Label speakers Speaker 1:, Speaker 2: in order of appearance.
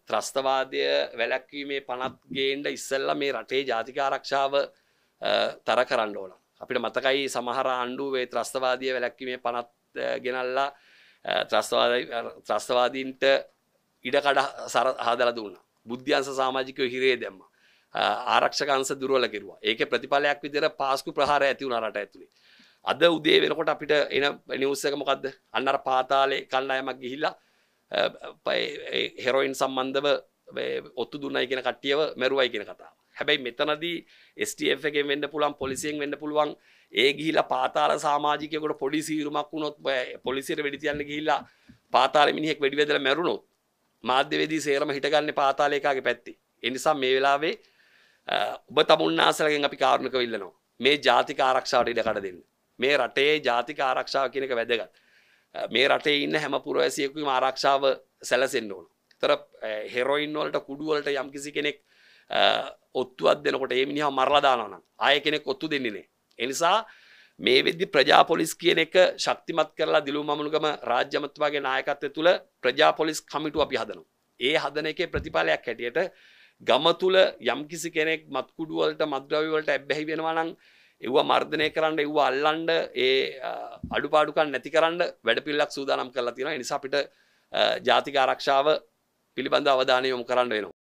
Speaker 1: ත්‍රස්තවාදය වැළැක්වීමේ පනත් ගේන්න ඉස්සෙල්ලා මේ රටේ ජාතික ආරක්ෂාව තර කරන්න ඕන. අපිට මතකයි සමහර ආණ්ඩුවේ ත්‍රස්තවාදීය වැළැක්වීමේ පනත් ගෙනල්ලා ත්‍රස්තවාදීන්ට ඉඩකඩ හදලා දුන්නා. බුද්ධ්‍යංශ සමාජිකයෝ හිරේ දැම්මා. ආරක්ෂක අංශ දුර්වල කෙරුවා. ඒකේ ප්‍රතිඵලයක් විදිහට පාස්කු ප්‍රහාරය ඇති වුණා රට ඇතුලේ. අද උදේ වෙනකොට අපිට එන නිවුස් එක මොකද්ද? අන්න අර පාතාලේ කණ්ඩායමක් ගිහිල්ලා හෙරොයින් සම්බන්ධව ඔත්තු දුන්නයි කියන කට්ටියව මැරුවයි කියන කතාව. හැබැයි මෙතනදී STF එකෙන් වෙන්න පුළුවන් පොලිසියෙන් වෙන්න පුළුවන් ඒ ගිහිලා පාතාල සමාජිකයෙකුට පොඩි සීරුමක් වුණොත් පොලිසියට වෙඩි තියන්න ගිහිල්ලා පාතාල මිනිහෙක් වෙඩි වැදලා මැරුණොත් මාධ්‍යවේදී සේරම හිටගන්නේ පාතාල එකාගේ පැත්තේ. ඒ නිසා මේ වෙලාවේ ඔබ තමුන්නාසලගෙන් අපි කාරුණිකව ඉල්ලනවා. මේ ජාතික ආරක්ෂාවට ඉඩකඩ දෙන්න. මේ රටේ ජාතික ආරක්ෂාව කියන එක වැදගත්. මේ රටේ ඉන්න හැම පුරවැසියෙකුගේම ආරක්ෂාව සැලසෙන්න ඕන. ඒතර හෙරොයින් වලට කුඩු වලට යම්කිසි කෙනෙක් ඔත්තුවක් දෙනකොට ඒ මිනිහා මරලා දානවා නම් ආයෙ කෙනෙක් ඔත්තු දෙන්නේ නැහැ. ඒ නිසා මේ වෙද්දි ප්‍රජා පොලිස් කියන එක ශක්තිමත් කරලා දිලු මමුණුගම රාජ්‍ය අමාත්‍යවගේ නායකත්වය තුල ප්‍රජා පොලිස් කමිටුව අපි හදනවා. ඒ හදන එකේ ප්‍රතිඵලයක් හැටියට ගම තුල යම්කිසි කෙනෙක් මත් කුඩු වලට මත්ද්‍රව්‍ය වලට ඇබ්බැහි වෙනවා නම් ඒව මර්ධනය කරන්න ඒව අල්ලන්න ඒ අඩුපාඩුකම් නැති කරන්න වැඩපිළිවෙලක් සූදානම් කරලා තියෙනවා. ඒ නිසා අපිට ජාතික ආරක්ෂාව පිළිබඳ අවධානය යොමු කරන්න වෙනවා.